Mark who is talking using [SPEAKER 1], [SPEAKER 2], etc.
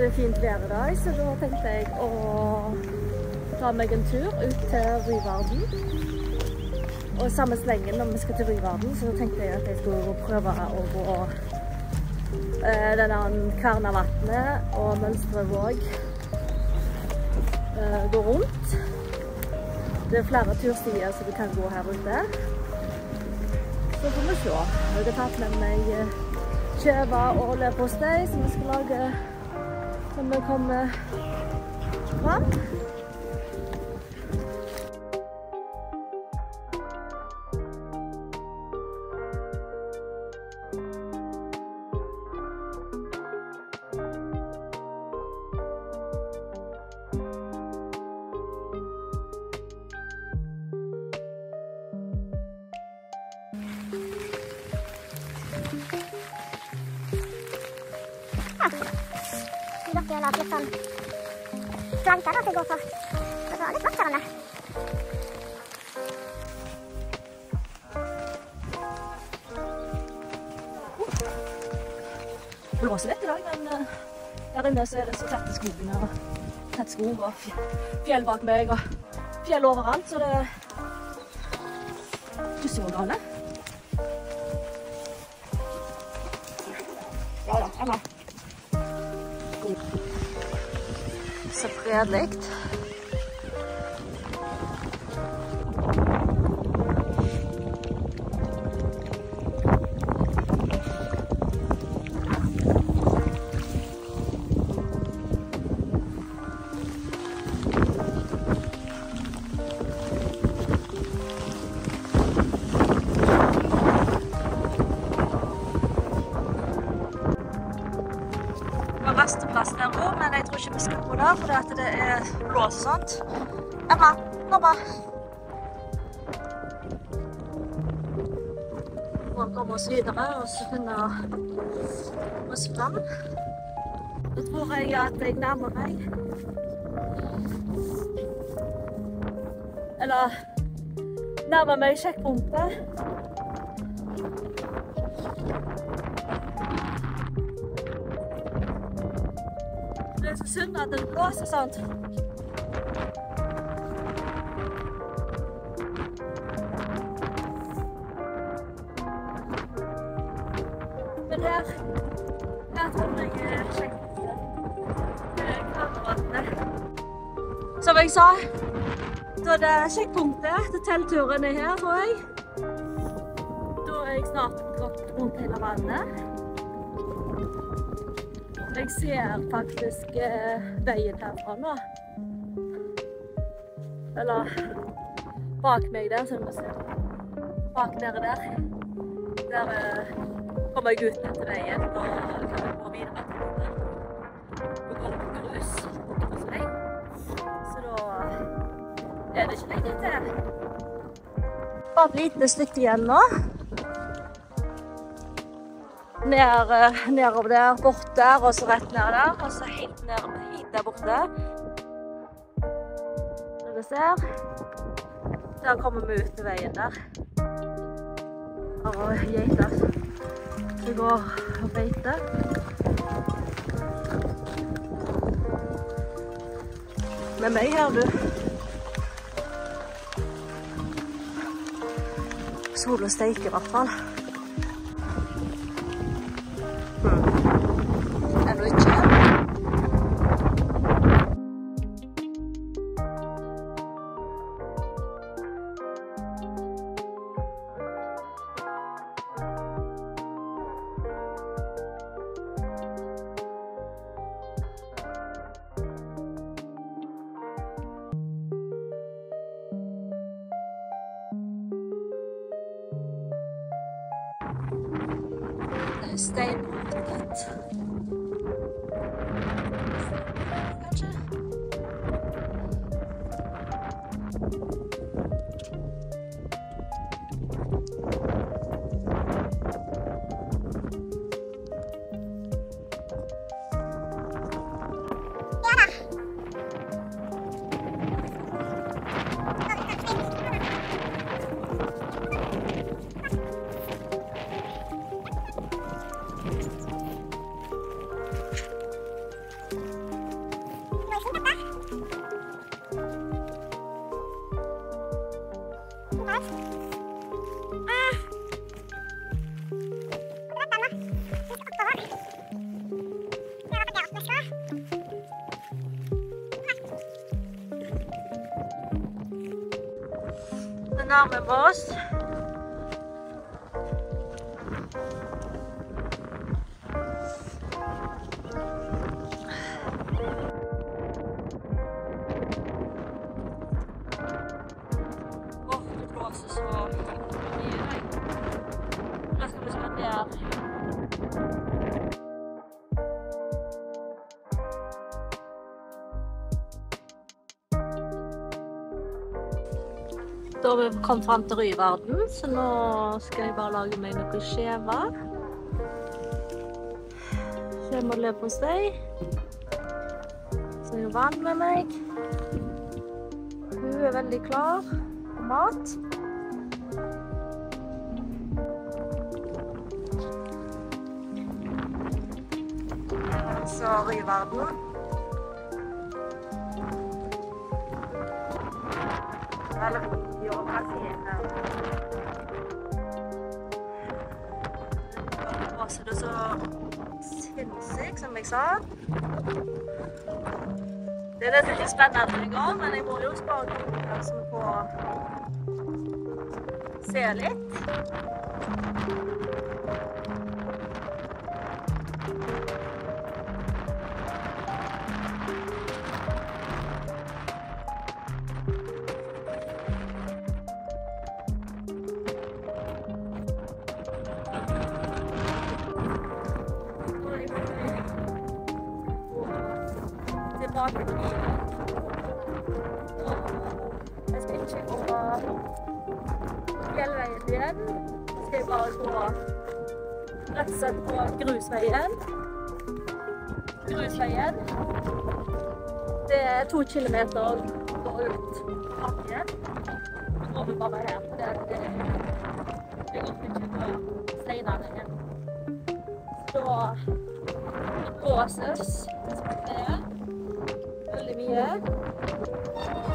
[SPEAKER 1] det fint vær i dag, så da tenkte jeg å ta meg en tur ut til Ryvarden. Og i samme slengen når vi skal til Ryvarden, så tenkte jeg at jeg skulle prøve å gå denne Kvernavatnet og Mønstrevåg. Gå rundt. Det er flere turstier som du kan gå her ute. Så får vi se. Jeg har tatt med meg kjøva og leverpostei som vi skal lage når vi kommer fram.
[SPEAKER 2] Dere har laget sånn slanker da, til å gå på. Og så er det flott her inne.
[SPEAKER 1] Det blåser litt i dag, men der inne så er det så tett i skogen her. Tett skog og fjell bak meg og fjell overalt, så det er ikke så gale. Ja da, Emma. Så fredligt. Rasteplass der også, men jeg tror ikke vi skal gå der, for det er blås og sånt. Emma, nå bare. Nå kommer vi oss videre, og så finner vi oss frem. Da tror jeg at jeg nærmer meg. Eller nærmer meg sjekkpunktet. Det er så synd at det blåser sånt. Men her tror jeg sjekkpunktet. Kvernavatnet. Som jeg sa, da det er sjekkpunktet til teltturen er her, tror jeg. Da er jeg snart gått rundt hele vannet. Jeg ser faktisk veien herfra nå. Eller bak meg der, som du ser. Bak nede der. Der kommer jeg ut til veien, og kan vi gå videre til å gå på grus. Så da er det ikke lenge til. Bare et lite stykke igjen nå. Nedover der, bort der, og så rett ned der, og så helt ned hit der borte. Som du ser. Der kommer vi ut til veien der. Her er geiter. Vi går og beiter. Med meg her, du. Solen steiker i hvert fall. Ennå ikke. Det er steinbrottet. Kanskje?
[SPEAKER 2] greit.
[SPEAKER 1] Det nærmer vi oss. Det blåser så mye i dag. Da skal vi se der. Da har vi kommet frem til Ryvarden, så nå skal jeg bare lage meg noe skjeva. Skjeva og leverpostei. Så jeg har vann med meg. Hun er veldig klar på mat. Så Ryvarden. Eller så det så sinnssykt, som jeg sa. Det er nesten litt spennende i gang, men jeg må jo spare noe som får se litt. Jeg skal ikke gå fjellveien igjen. Jeg skal bare gå rett og slett på grusveien. Det er 2 kilometer ut bakken. Nå går vi bare her, for det går ikke på steinene igjen. Så blåses det veldig mye.